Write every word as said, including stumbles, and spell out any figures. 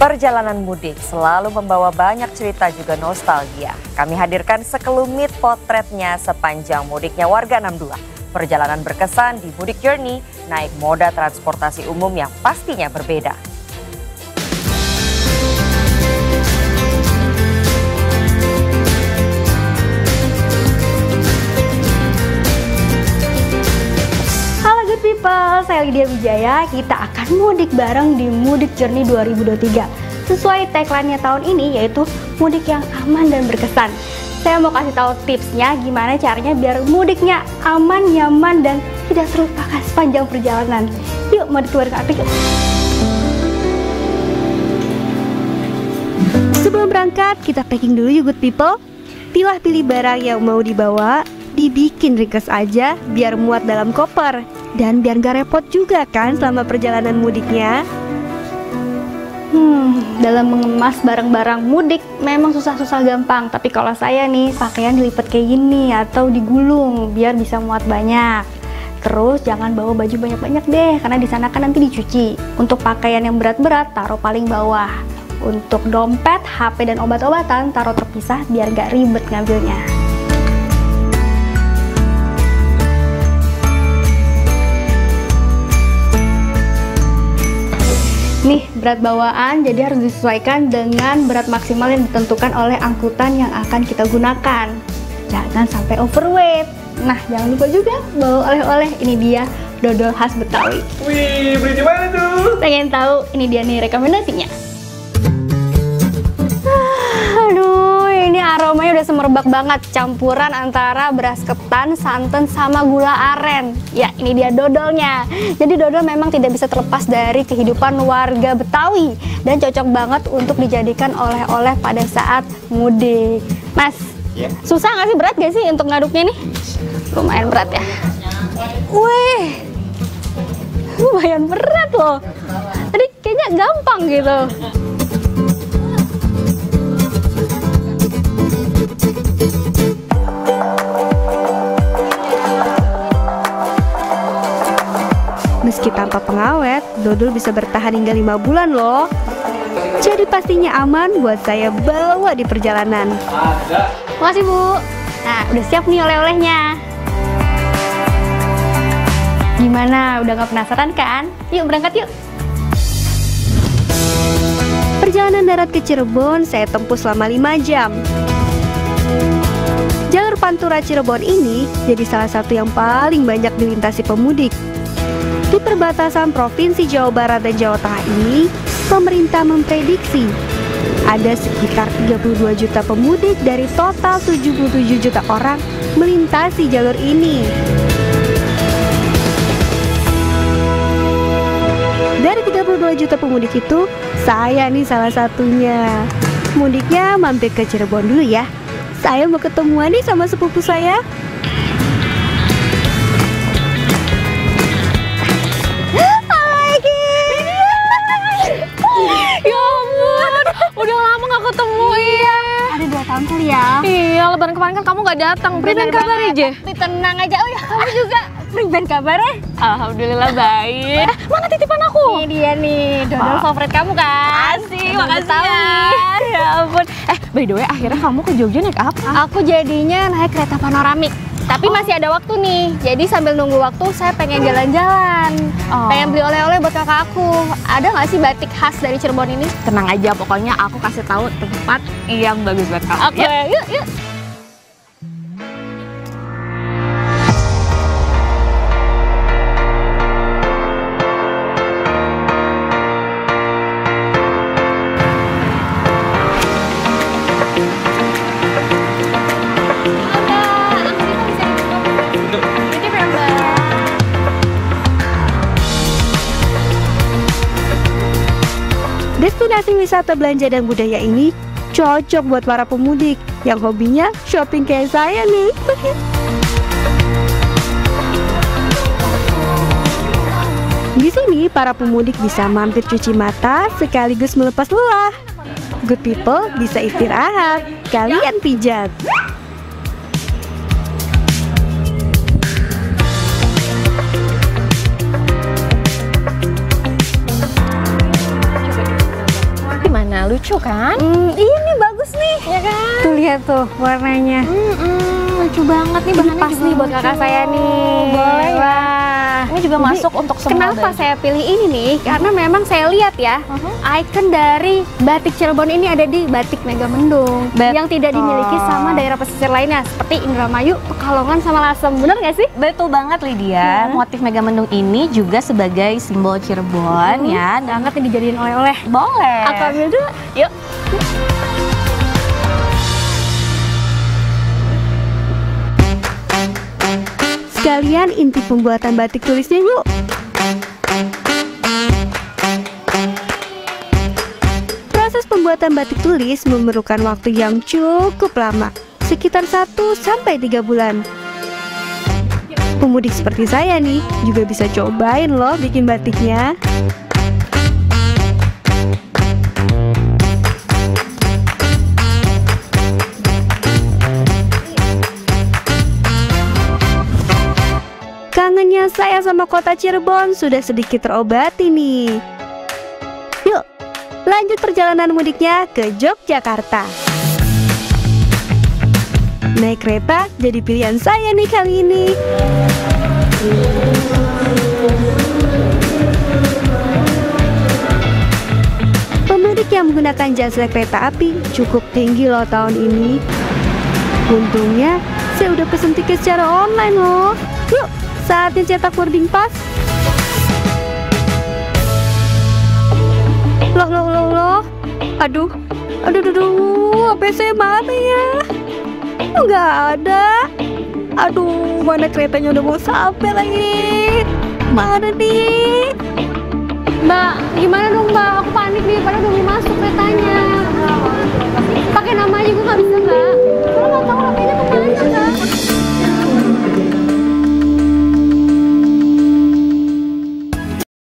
Perjalanan mudik selalu membawa banyak cerita juga nostalgia. Kami hadirkan sekelumit potretnya sepanjang mudiknya warga enam dua. Perjalanan berkesan di Mudik Journey, naik moda transportasi umum yang pastinya berbeda. People, saya Lydia Wijaya. Kita akan mudik bareng di Mudik Journey dua ribu dua puluh tiga. Sesuai tagline-nya tahun ini, yaitu mudik yang aman dan berkesan. Saya mau kasih tahu tipsnya gimana caranya biar mudiknya aman, nyaman, dan tidak terlupakan sepanjang perjalanan. Yuk, mau dikeluarin kartu yuk. Sebelum berangkat, kita packing dulu yuk good people. Pilah-pilih barang yang mau dibawa, dibikin ringkas aja biar muat dalam koper. Dan biar gak repot juga kan selama perjalanan mudiknya. Hmm, dalam mengemas barang-barang mudik memang susah-susah gampang. Tapi kalau saya nih, pakaian dilipat kayak gini atau digulung biar bisa muat banyak. Terus jangan bawa baju banyak-banyak deh, karena di sana kan nanti dicuci. Untuk pakaian yang berat-berat, taruh paling bawah. Untuk dompet, H P, dan obat-obatan, taruh terpisah biar gak ribet ngambilnya. Nih, berat bawaan jadi harus disesuaikan dengan berat maksimal yang ditentukan oleh angkutan yang akan kita gunakan. Jangan sampai overweight. Nah, jangan lupa juga bawa oleh-oleh. Ini dia dodol khas Betawi. Wih, beli di mana tuh? Pengen tahu? Ini dia nih rekomendasinya. Aduh, ini aromanya udah semerbak banget. Campuran antara beras ketan, santan, sama gula aren. Ya, ini dia dodolnya. Jadi dodol memang tidak bisa terlepas dari kehidupan warga Betawi. Dan cocok banget untuk dijadikan oleh-oleh pada saat mudik. Mas, ya. Susah nggak sih, berat gak sih untuk ngaduknya nih? Lumayan berat ya. Wih, lumayan berat loh. Tadi kayaknya gampang gitu. Meski tanpa pengawet, dodol bisa bertahan hingga lima bulan loh. Jadi pastinya aman buat saya bawa di perjalanan. Makasih Bu. Nah, udah siap nih oleh-olehnya. Gimana? Udah gak penasaran kan? Yuk berangkat yuk. Perjalanan darat ke Cirebon saya tempuh selama lima jam. Jalur Pantura Cirebon ini jadi salah satu yang paling banyak dilintasi pemudik. Di perbatasan Provinsi Jawa Barat dan Jawa Tengah ini, pemerintah memprediksi ada sekitar tiga puluh dua juta pemudik dari total tujuh puluh tujuh juta orang melintasi jalur ini. Dari tiga puluh dua juta pemudik itu, saya nih salah satunya. Mudiknya mampir ke Cirebon dulu ya. Saya mau ketemuan nih sama sepupu saya. Tahun kali ya. Iya, lebaran kemarin kan kamu gak datang. Berikan kabar aja. Tenang aja. Oh ya, kamu juga. Berikan kabarnya. Alhamdulillah baik. Eh, mana titipan aku? Ini dia nih, dodol favorit kamu kan. Asik, makasih ya. Ya ampun. Eh, by the way, akhirnya kamu ke Jogja naik apa? Aku jadinya naik kereta panoramik. Tapi oh. masih ada waktu nih. Jadi sambil nunggu waktu, saya pengen jalan-jalan. Oh. Pengen beli oleh-oleh buat kakak aku. Ada nggak sih batik khas dari Cirebon ini? Tenang aja, pokoknya aku kasih tahu tempat yang bagus buat kamu. Oke, okay. yuk, yuk. Destinasi wisata belanja dan budaya ini cocok buat para pemudik yang hobinya shopping kayak saya nih. Di sini para pemudik bisa mampir cuci mata sekaligus melepas lelah. Good people bisa istirahat, kalian pijat. gimana? Lucu kan? Hmm, ini bagus nih. Ya kan? Tuh lihat tuh warnanya. Mm-mm, lucu banget nih, Ini bahannya pas juga nih buat lucu. kakak saya nih. Boleh ya. Wah. Ini juga Jadi, masuk untuk semua Kenapa baju. saya pilih ini nih? Karena memang saya lihat ya, Uh-huh. ikon dari batik Cirebon ini ada di batik Megamendung Betul. yang tidak dimiliki sama daerah pesisir lainnya seperti Indramayu, Pekalongan sama Lasem. Bener nggak sih? Betul banget Lydia, Hmm. motif Megamendung ini juga sebagai simbol Cirebon Hmm. ya. Dan Banget nih dijadiin oleh-oleh. boleh. Aku ambil dulu. Yuk. Sekalian inti pembuatan batik tulisnya yuk. Proses pembuatan batik tulis memerlukan waktu yang cukup lama, sekitar satu sampai tiga bulan. Pemudik seperti saya nih juga bisa cobain loh bikin batiknya. Kangennya saya sama kota Cirebon sudah sedikit terobati nih. Yuk, lanjut perjalanan mudiknya ke Yogyakarta. Naik kereta jadi pilihan saya nih kali ini. Pemudik yang menggunakan jasa kereta api cukup tinggi loh tahun ini. Untungnya saya udah pesen tiket secara online loh. Yuk, saatnya cetak boarding pass. Loh, loh, loh, loh. Aduh, aduh, aduh, aduh. H P saya mana ya? Oh, nggak ada. Aduh, mana keretanya udah mau sampai lagi. Mana nih? Mbak, gimana dong Mbak? Aku panik nih, padahal udah mau